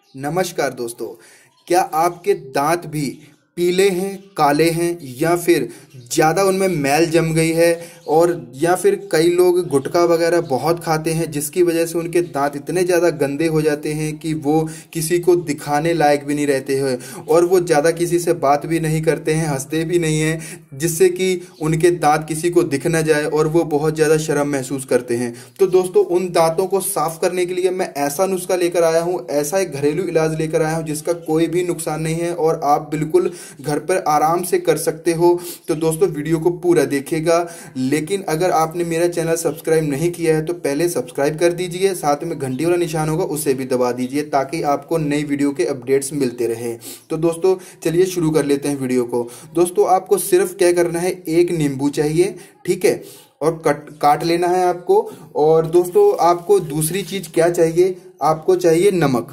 नमस्कार दोस्तों, क्या आपके दांत भी पीले हैं, काले हैं या फिर ज़्यादा उनमें मैल जम गई है और या फिर कई लोग गुटखा वगैरह बहुत खाते हैं जिसकी वजह से उनके दांत इतने ज़्यादा गंदे हो जाते हैं कि वो किसी को दिखाने लायक भी नहीं रहते हैं और वो ज़्यादा किसी से बात भी नहीं करते हैं, हंसते भी नहीं हैं, जिससे कि उनके दांत किसी को दिख ना जाए और वो बहुत ज़्यादा शर्म महसूस करते हैं। तो दोस्तों, उन दांतों को साफ करने के लिए मैं ऐसा नुस्खा लेकर आया हूँ, ऐसा एक घरेलू इलाज लेकर आया हूँ जिसका कोई भी नुकसान नहीं है और आप बिल्कुल घर पर आराम से कर सकते हो। तो दोस्तों, वीडियो को पूरा देखिएगा। लेकिन अगर आपने मेरा चैनल सब्सक्राइब नहीं किया है तो पहले सब्सक्राइब कर दीजिए, साथ में घंटी वाला निशान होगा उसे भी दबा दीजिए ताकि आपको नई वीडियो के अपडेट्स मिलते रहे। तो दोस्तों, चलिए शुरू कर लेते हैं वीडियो को। दोस्तों, आपको सिर्फ क्या करना है, एक नींबू चाहिए, ठीक है, और काट लेना है आपको। और दोस्तों, आपको दूसरी चीज क्या चाहिए, आपको चाहिए नमक।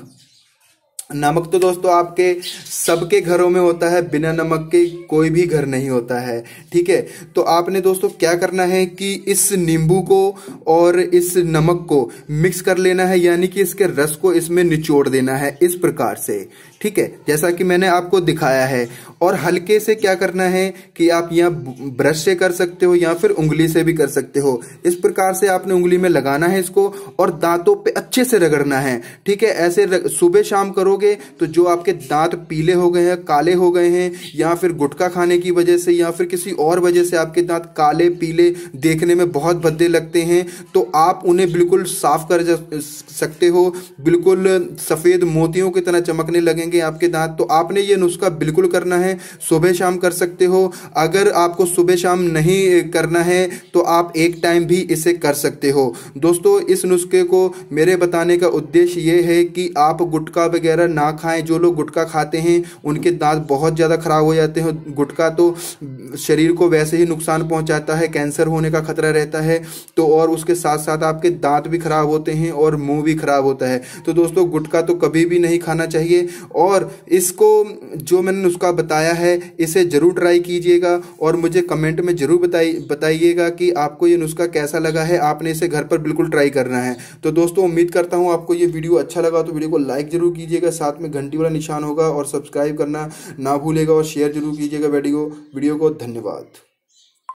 नमक तो दोस्तों आपके सबके घरों में होता है, बिना नमक के कोई भी घर नहीं होता है, ठीक है। तो आपने दोस्तों क्या करना है कि इस नींबू को और इस नमक को मिक्स कर लेना है, यानी कि इसके रस को इसमें निचोड़ देना है इस प्रकार से, ठीक है, जैसा कि मैंने आपको दिखाया है। और हल्के से क्या करना है कि आप यहाँ ब्रश से कर सकते हो या फिर उंगली से भी कर सकते हो। इस प्रकार से आपने उंगली में लगाना है इसको और दांतों पे अच्छे से रगड़ना है, ठीक है। ऐसे सुबह शाम करोगे तो जो आपके दांत पीले हो गए हैं, काले हो गए हैं, या फिर गुटखा खाने की वजह से या फिर किसी और वजह से आपके दांत काले पीले देखने में बहुत भद्दे लगते हैं, तो आप उन्हें बिल्कुल साफ कर सकते हो। बिल्कुल सफेद मोतियों की तरह चमकने लगेंगे आपके दांत। तो आपने ये नुस्खा बिल्कुल करना है, सुबह शाम कर सकते हो। अगर आपको सुबह शाम नहीं करना है तो आप एक टाइम भी इसे कर सकते हो। दोस्तों, इस नुस्खे को मेरे बताने का उद्देश्य ये है कि आप गुटखा वगैरह ना खाएं। जो लोग गुटखा खाते हैं उनके दांत बहुत ज़्यादा खराब हो जाते हैं। गुटखा तो शरीर को वैसे ही नुकसान पहुंचाता है, कैंसर होने का खतरा रहता है, तो और उसके साथ साथ आपके दांत भी खराब होते हैं और मुंह भी खराब होता है। तो दोस्तों, गुटखा तो कभी भी नहीं खाना चाहिए और इसको जो मैंने नुस्खा बताया है इसे जरूर ट्राई कीजिएगा और मुझे कमेंट में जरूर बताइएगा कि आपको ये नुस्खा कैसा लगा है। आपने इसे घर पर बिल्कुल ट्राई करना है। तो दोस्तों, उम्मीद करता हूँ आपको ये वीडियो अच्छा लगा, तो वीडियो को लाइक जरूर कीजिएगा, साथ में घंटी वाला निशान होगा और सब्सक्राइब करना ना भूलेगा और शेयर जरूर कीजिएगा वीडियो को। धन्यवाद।